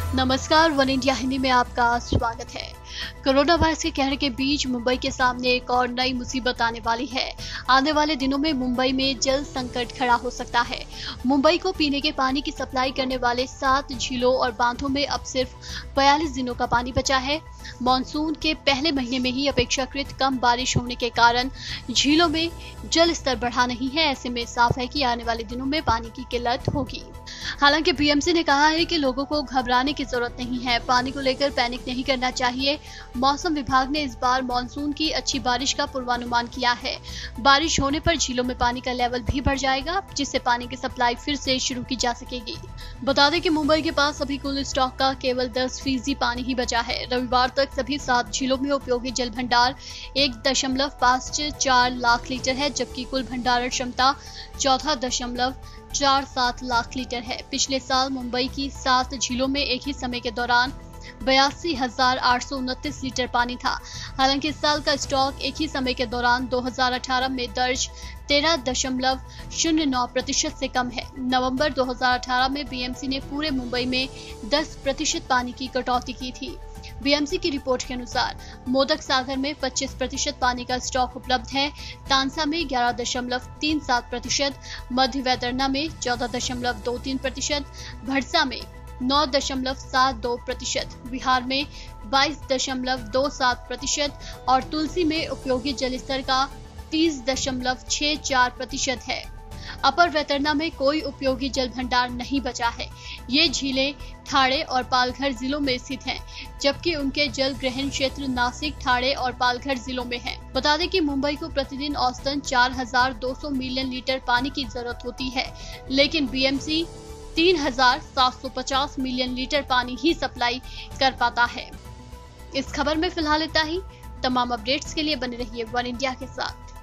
नमस्कार, one India Hindi में आपका स्वागत है। कोरोना वायरस के कहर के बीच मुंबई के सामने एक और नई मुसीबत आने वाली है। आने वाले दिनों में मुंबई में जल संकट खड़ा हो सकता है। मुंबई को पीने के पानी की सप्लाई करने वाले 7 झीलों और बांधों में अब सिर्फ 42 दिनों का पानी बचा है। मानसून के पहले महीने में ही अपेक्षाकृत कम बारिश होने के कारण झीलों में जल स्तर बढ़ा नहीं है। ऐसे में साफ है कि आने वाले दिनों में पानी की किल्लत होगी। हालांकि बीएमसी ने कहा है कि लोगों को घबराने की जरूरत नहीं है, पानी को लेकर पैनिक नहीं करना चाहिए। मौसम विभाग ने इस बार मानसून की अच्छी बारिश का पूर्वानुमान किया है। बारिश होने पर झीलों में पानी का लेवल भी बढ़ जाएगा, जिससे पानी की सप्लाई फिर से शुरू की जा सकेगी। बता दें कि मुंबई के पास अभी कुल स्टॉक का केवल 10% पानी ही बचा है। रविवार तक सभी 7 झीलों में उपयोगी जल भंडार 1.54 लाख लीटर है, जबकि कुल भंडारण क्षमता 14.47 लाख लीटर है। पिछले साल मुंबई की 7 झीलों में एक ही समय के दौरान 82,829 लीटर पानी था। हालांकि इस साल का स्टॉक एक ही समय के दौरान 2018 में दर्ज 13.09% से कम है। नवंबर 2018 में बीएमसी ने पूरे मुंबई में 10% पानी की कटौती की थी। बीएमसी की रिपोर्ट के अनुसार मोदक सागर में 25% पानी का स्टॉक उपलब्ध है, तानसा में 11.37%, मध्य वैतरणी में 14.23%, भड़सा में 9.72%, बिहार में 22.27% और तुलसी में उपयोगी जल स्तर का 30.64% है। अपर वैतरणी में कोई उपयोगी जल भंडार नहीं बचा है। ये झीलें ठाणे और पालघर जिलों में स्थित हैं, जबकि उनके जल ग्रहण क्षेत्र नासिक, ठाणे और पालघर जिलों में हैं। बता दें कि मुंबई को प्रतिदिन औसतन 4,200 मिलियन लीटर पानी की जरूरत होती है, लेकिन बीएमसी 3,750 मिलियन लीटर पानी ही सप्लाई कर पाता है। इस खबर में फिलहाल इतना ही। तमाम अपडेट्स के लिए बने रहिए वन इंडिया के साथ।